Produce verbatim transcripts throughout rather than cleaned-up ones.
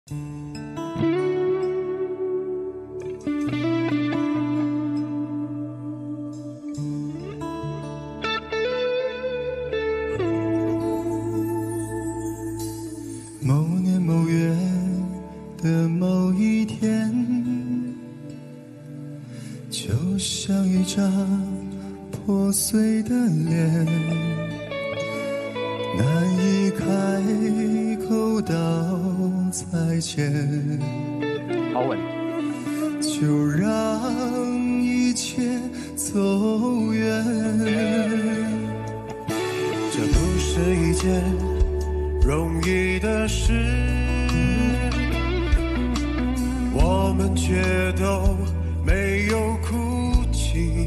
某年某月的某一天，就像一张破碎的脸，难以开口道再见。 好稳。 就让一切走远，这不是一件容易的事，我们却都没有哭泣，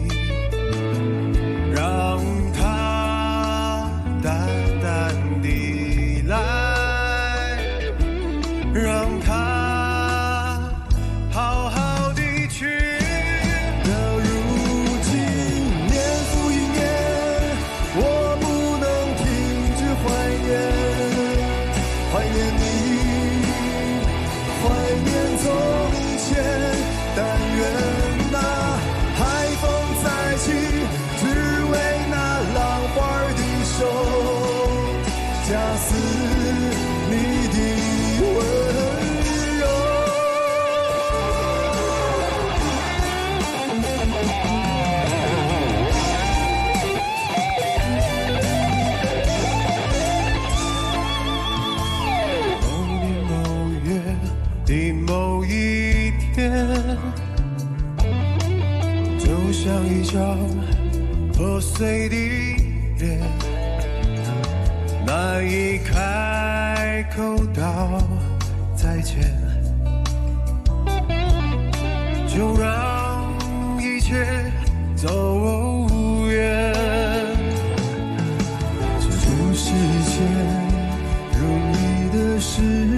让它淡淡地来，让它好好地去。到如今年复一年，我不能停止怀念，怀念你，怀念从前。但愿那海风再起，只为那浪花的手，夹死你的温柔。某年某月的某一天，就像一张破碎的脸，难以开口道再见，就让一切走远。这不是一件容易的事，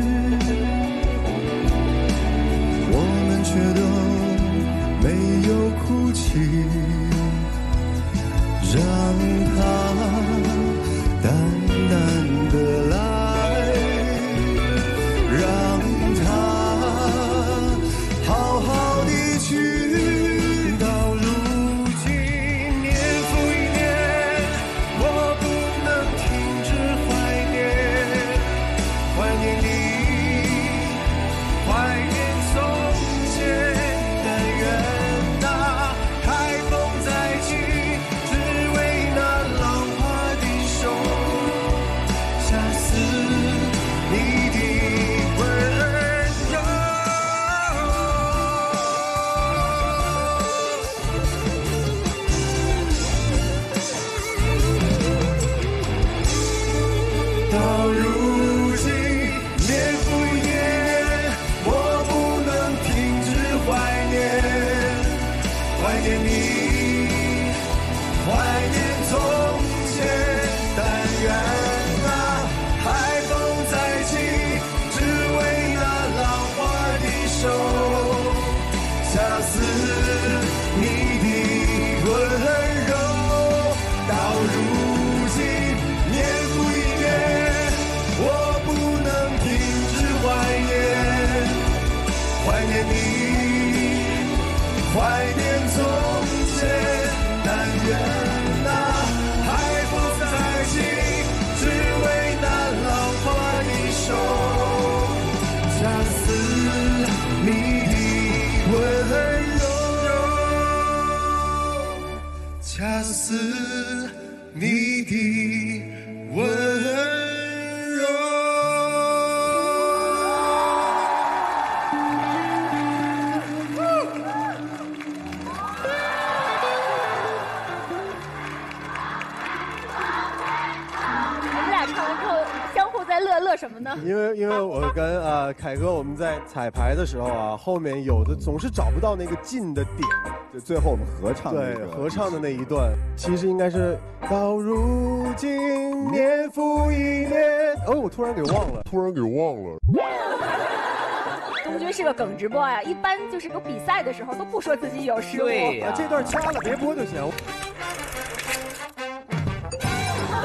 我们却都没有哭泣，让它淡淡的来，让它好好地去。到如今年复一年，我不能停止怀念，怀念你，怀念从前。但愿那海风再起，只为那浪花的手，夹死你的温柔。到如今年复一年，我不能停止怀念，怀念你，怀念从前。但愿那海风再起，只为那浪花的手，夹死你的温柔。到如今年复一年，我不能停止怀念，怀念你，怀念从前。但愿那海风再起，只为那浪花的手，夹死你的温柔，掐死你的温柔。 你们俩唱完之后相互在乐乐什么呢？ 因为因为我跟呃凯哥我们在彩排的时候啊，后面有的总是找不到那个进的点， 就最后我们合唱的对那个合唱的那一段，其实应该是到如今年复一年。哦，我突然给忘了， 突然给忘了。 东军是个梗直播呀，一般就是有比赛的时候都不说自己有失误。 对呀啊，这段掐了别播就行。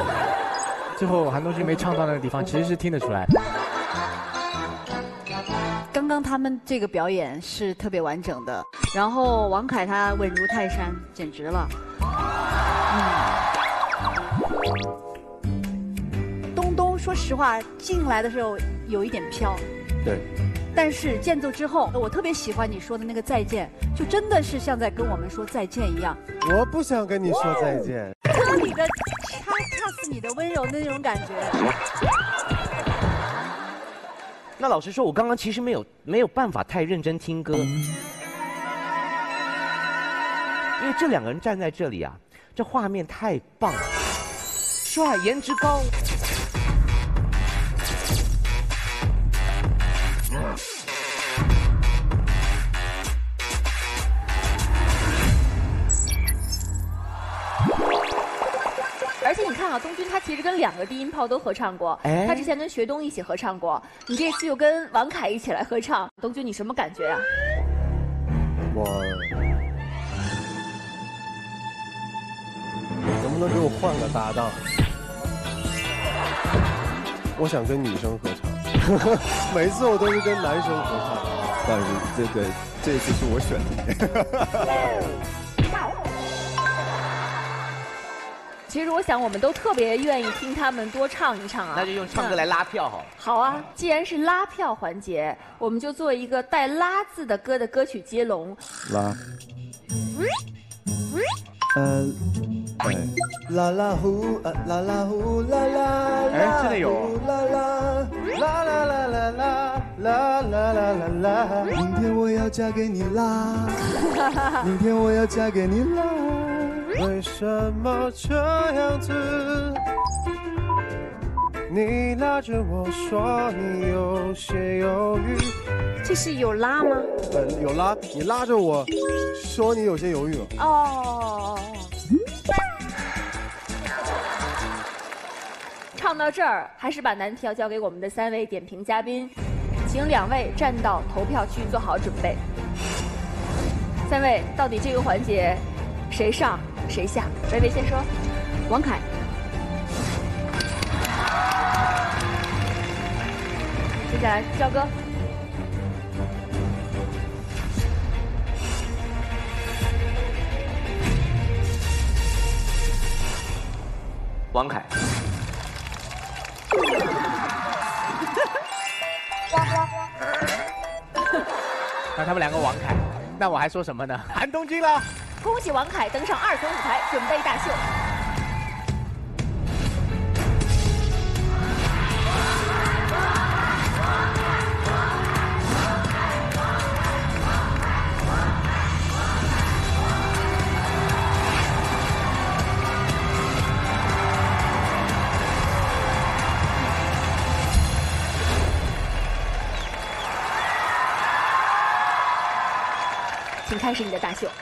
最后韩东君没唱到那个地方，其实是听得出来。 刚刚他们这个表演是特别完整的，然后王凯他稳如泰山，简直了。嗯。东东，说实话，进来的时候有一点飘。 对。 但是间奏之后，我特别喜欢你说的那个再见，就真的是像在跟我们说再见一样。 我不想跟你说再见。 歌里的他恰似你的温柔的那种感觉。 那老实说，我刚刚其实没有没有办法太认真听歌，因为这两个人站在这里啊，这画面太棒了，帅，颜值高。 而且你看啊，东军他其实跟两个低音炮都合唱过，哎、他之前跟学东一起合唱过，你这次又跟王凯一起来合唱，东军你什么感觉啊？ 我能不能给我换个搭档？我想跟女生合唱，每次我都是跟男生合唱， 但是这对这次是我选的。 其实我想，我们都特别愿意听他们多唱一唱啊。 那就用唱歌来拉票好了。 好啊，既然是拉票环节，我们就做一个带“拉”字的歌的歌曲接龙。 拉。呃，哎，啦啦呼啊啦啦呼啦啦， 哎，真的有。 啦啦啦啦啦啦啦啦啦啦啦啦，明天我要嫁给你啦，明天我要嫁给你啦。 为什么这样子？你拉着我说你有些犹豫。 这是有拉吗？ 呃，有拉，你拉着我说你有些犹豫了。 哦。唱到这儿，还是把难题要交给我们的三位点评嘉宾，请两位站到投票区做好准备。三位，到底这个环节谁上谁下？薇薇先说。 王凯。 接下来赵哥。 王凯。 那他们两个王凯，那我还说什么呢？韩东君了。 恭喜王凯登上二层舞台，准备大秀。请开始你的大秀。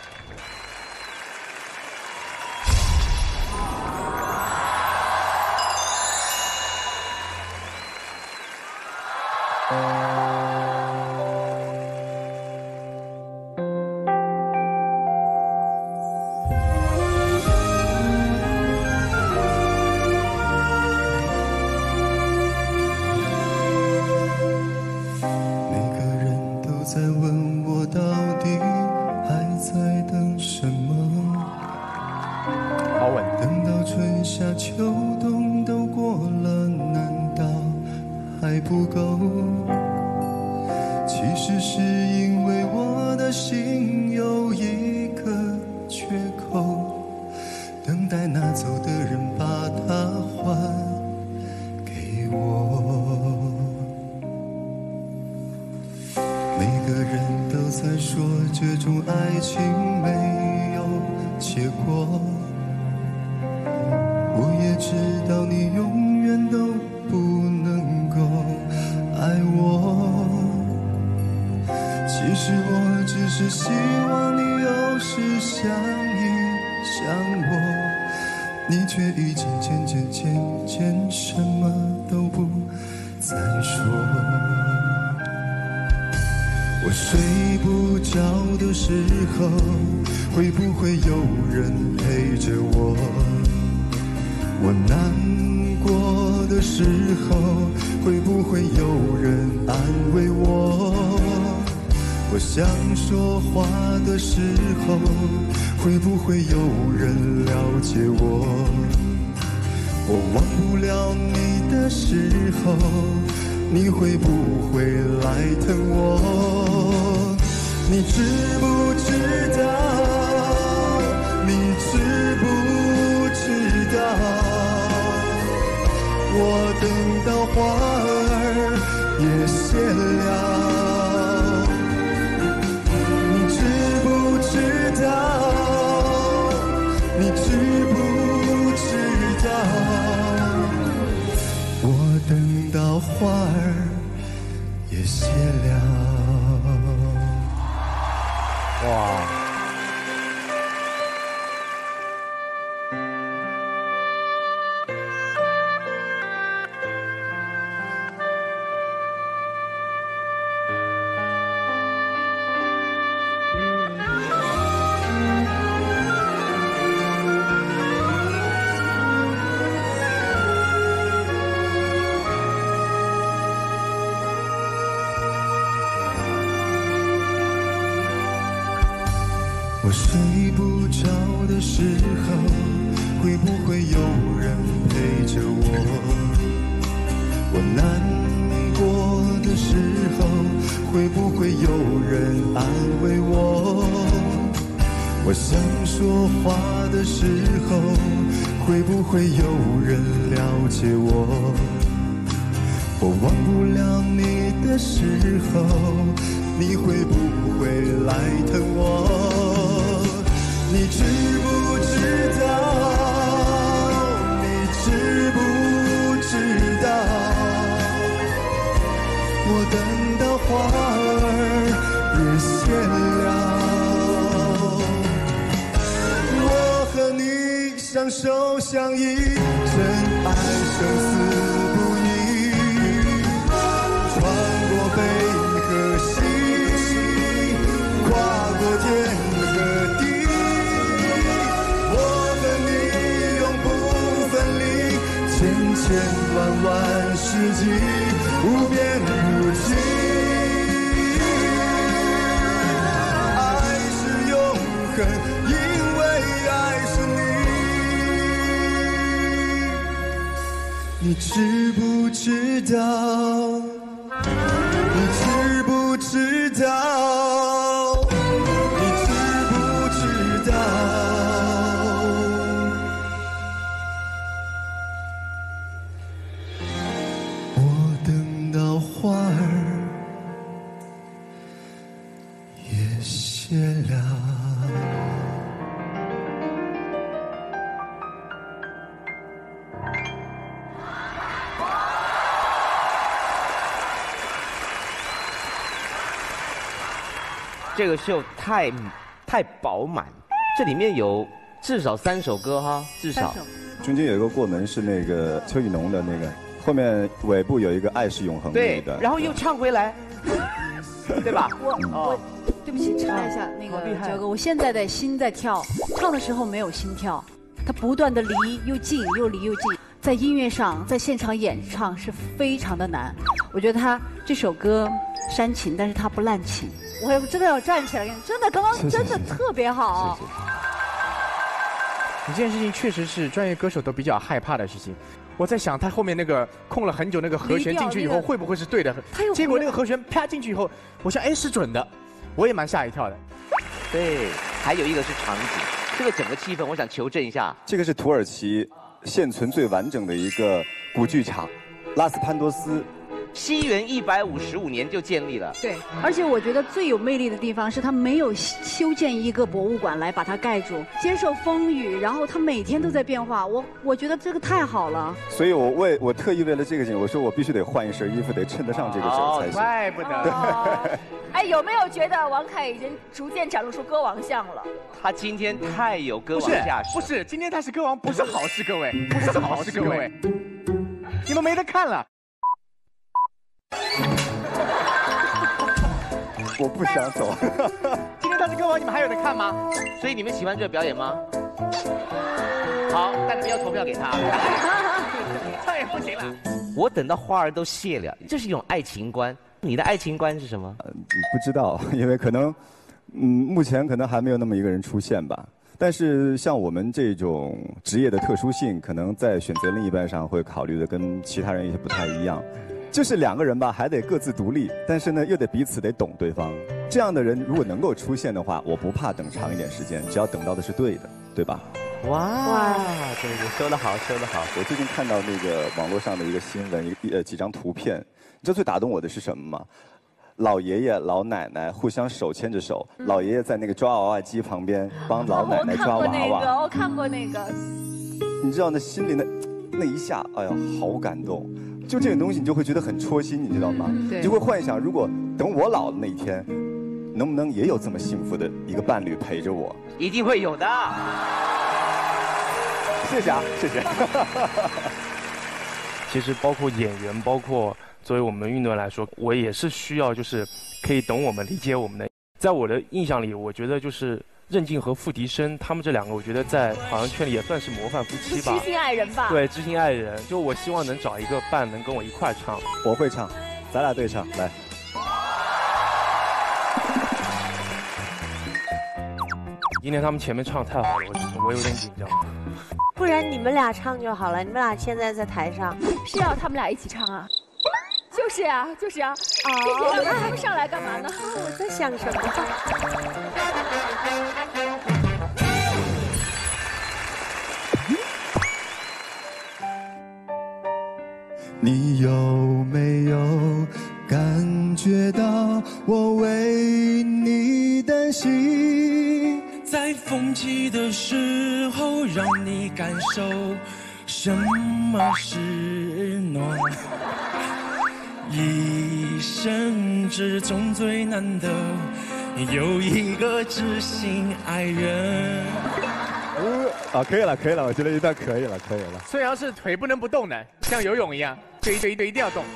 我睡不着的时候，会不会有人陪着我？我难过的时候，会不会有人安慰我？ 我想说话的时候，会不会有人了解我？我忘不了你的时候，你会不会来疼我？你知不知道？你知不知道？我等到花儿也谢了。你知不知道？我等到花儿也谢了。 哇！ 我睡不着的时候，会不会有人陪着我？我难过的时候，会不会有人安慰我？我想说话的时候，会不会有人了解我？我忘不了你的时候，你会不会来疼我？你知不知道？你知不知道？我等到花儿也谢了。我和你相守相依，真爱生死不移，穿过北和西，跨过天和地。千千万万世纪，无边无际。爱是永恒，因为爱是你。你知不知道？你知不知道？你知不知道？花儿也谢了。 这个秀太太饱满，这里面有至少三首歌哈，至少。 中间有一个过门是那个邱雨浓的那个。后面尾部有一个爱是永恒的， 对的，然后又唱回来，对吧？ 我我对不起，插一下那个焦哥，我现在的心在跳，唱的时候没有心跳，他不断的离又近，又离又近，在音乐上，在现场演唱是非常的难。我觉得他这首歌煽情，但是他不滥情。我也真的要站起来，真的刚刚真的特别好。 你这件事情确实是专业歌手都比较害怕的事情。我在想，他后面那个空了很久那个和弦进去以后，会不会是对的？结果那个和弦啪进去以后，我想哎是准的，我也蛮吓一跳的。 对，还有一个是场景，这个整个气氛，我想求证一下。 这个是土耳其现存最完整的一个古剧场，拉斯潘多斯。 西元一百五十五年就建立了。 对，而且我觉得最有魅力的地方是他没有修建一个博物馆来把它盖住，接受风雨，然后他每天都在变化。我我觉得这个太好了。 所以我为我特意为了这个景，我说我必须得换一身衣服，得衬得上这个景才行。 怪不得。 哎，有没有觉得王凯已经逐渐展露出歌王相了？ 他今天太有歌王架势。 不是，今天他是歌王，不是好事，各位，不是好事，各位，你们没得看了。 我不想走。 今天他是歌王，你们还有得看吗？ 所以你们喜欢这个表演吗？好，但你们要投票给他。 这也不行了。 我等到花儿都谢了，这是一种爱情观。 你的爱情观是什么？ 呃，不知道，因为可能，嗯，目前可能还没有那么一个人出现吧。但是像我们这种职业的特殊性，可能在选择另一半上会考虑的跟其他人有些不太一样。就是两个人吧，还得各自独立，但是呢，又得彼此得懂对方。这样的人如果能够出现的话，我不怕等长一点时间，只要等到的是对的，对吧？ 哇哇，对对，说得好，说得好。 我最近看到那个网络上的一个新闻，一呃几张图片，你知道最打动我的是什么吗？老爷爷老奶奶互相手牵着手，嗯、老爷爷在那个抓娃娃机旁边帮老奶奶抓娃娃。 我看过那个，我看过那个。 你知道那心里那那一下，哎呀，好感动。就这种东西，你就会觉得很戳心，你知道吗？ 嗯、 你就会幻想，如果等我老的那一天，能不能也有这么幸福的一个伴侣陪着我？ 一定会有的。 谢谢啊，谢谢。 其实包括演员，包括作为我们运动员来说，我也是需要就是可以懂我们、理解我们的。在我的印象里，我觉得就是任静和付笛声他们这两个，我觉得在好像圈里也算是模范夫妻吧。 知心爱人吧。 对，知心爱人。就我希望能找一个伴，能跟我一块唱。 我会唱，咱俩对唱，来。 今天他们前面唱太好了，我我有点紧张。 不然你们俩唱就好了，你们俩现在在台上。 是要他们俩一起唱啊？就是啊，就是啊。哦，你让他们上来干嘛呢？ 我在想什么？ 你有没有感觉到我为你担心？ 在风起的时候，让你感受什么是暖。一生之中最难得，有一个知心爱人。 啊，可以了，可以了，我觉得一段可以了，可以了。 虽然是腿不能不动的，像游泳一样，对对对，一定要动。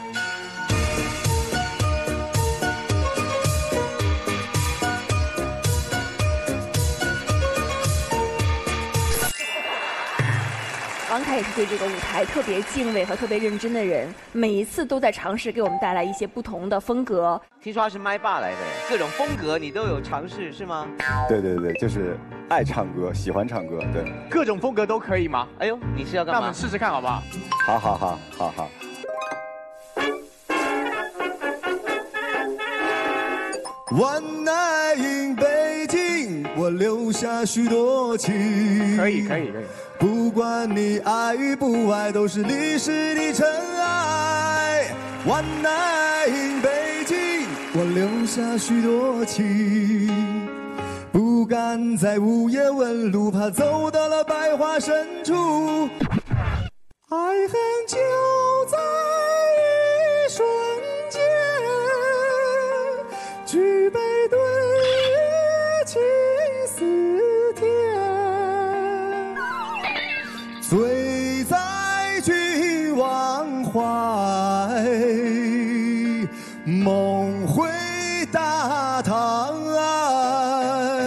王凯也是对这个舞台特别敬畏和特别认真的人，每一次都在尝试给我们带来一些不同的风格。 听说他是麦霸来的，各种风格你都有尝试是吗？ 对对对，就是爱唱歌，喜欢唱歌，对。 各种风格都可以吗？ 哎呦，你是要干嘛？ 那我们试试看好不好？ 好好好好好。One night in 北京，我留下许多情。 可以可以可以。 不管你爱与不爱，都是历史的尘埃。One night in 北京，我留下许多情。不敢在午夜问路，怕走到了百花深处。爱恨就在一瞬间，举杯对月，情似天。醉在君王怀，梦回大唐来。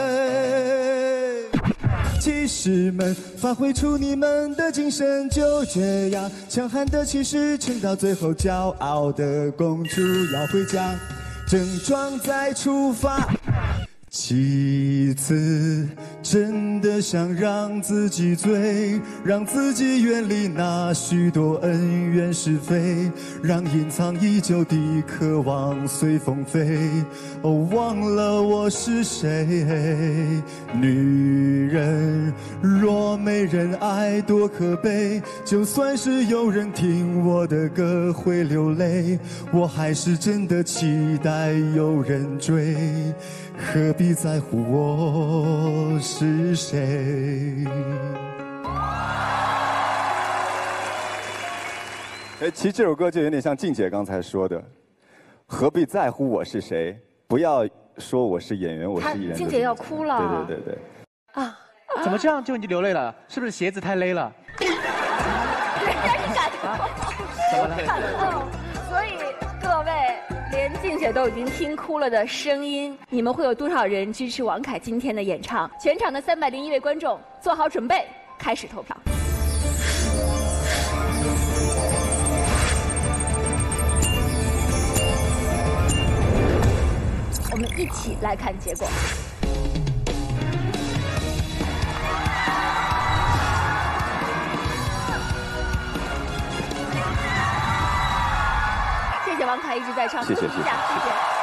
骑士们，发挥出你们的精神，就这样，强悍的骑士撑到最后，骄傲的公主要回家，整装再出发。其次，真的想让自己醉，让自己远离那许多恩怨是非，让隐藏已久的渴望随风飞。哦，忘了我是谁。女人若没人爱多可悲，就算是有人听我的歌会流泪，我还是真的期待有人追。何必在乎我是谁？哎，其实这首歌就有点像静姐刚才说的，何必在乎我是谁？不要说我是演员，我是艺人。 静姐要哭了。 对对对对。 啊！ 怎么这样就你流泪了？是不是鞋子太勒了？ 人家是感动， 怎么了？ 感动。所以各位。连静姐都已经听哭了的声音，你们会有多少人支持王凯今天的演唱？全场的三百零一位观众做好准备，开始投票。 我们一起来看结果。谢谢王凯一直在唱， 谢谢谢谢。 谢谢。